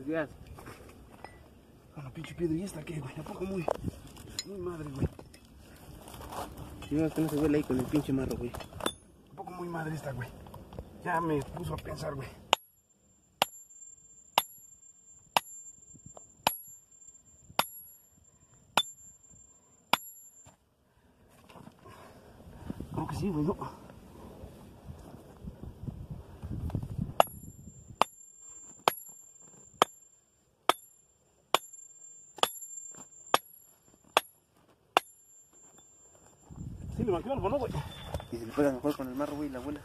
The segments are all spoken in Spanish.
Buenos días. Con la pinche piedra, ¿y esta qué, güey? ¿A poco muy madre, güey? Sí, no, que no se huele ahí con el pinche marro, güey. ¿A poco muy madre esta, güey? Ya me puso a pensar, güey. Creo que sí, güey, ¿no? Sí, le marqué algo, ¿no, güey? Y se le pega mejor con el marro, güey, la abuela.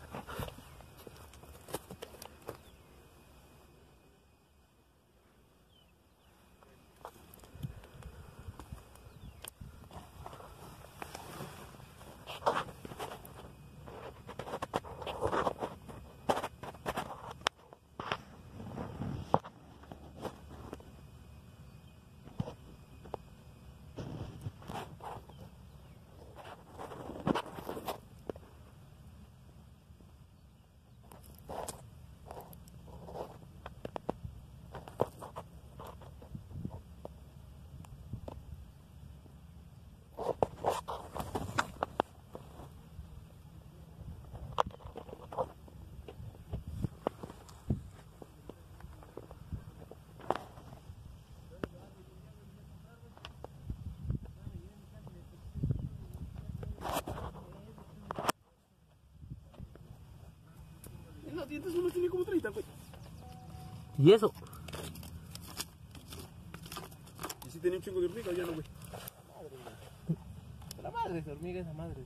Los dientes uno tiene como 30, güey. ¿Y eso? Y si tenía un chingo de hormigas, ya no, güey. Madre, güey. La madre de hormiga, esa madre.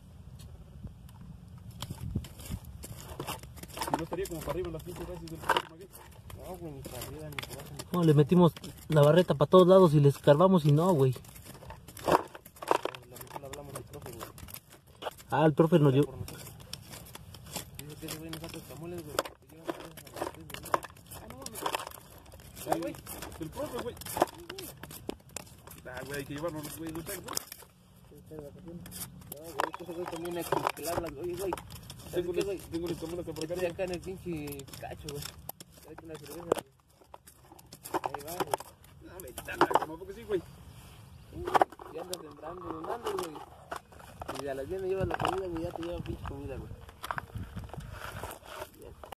Si no estaría como para arriba las pinches raíces del programa, güey. No, güey, ni para arriba, ni para abajo. No, le metimos la barreta para todos lados y le escarbamos y no, güey. La mejor le hablamos al profe, güey. Ah, el profe nos dio. Por nosotros. Dice que ese güey nos saca escamoles, güey. Que llevan a los tres, güey. Ah, no, no. Ay, güey. El profe, güey. Ah, güey, hay que llevarnos, güey, no sé, güey. No, güey, que ese güey también es como que le hablas, oye, güey. ¿Sabes qué, güey? Tengo las cámaras por acá. Estoy acá en el pinche cacho, güey. Tráete una cerveza, güey. Ahí va, güey. No, me quitan la cama, porque sí, güey. Y andas sembrando, güey. Y a las 10 me llevas la comida, güey. Ya te llevan pinche comida, güey.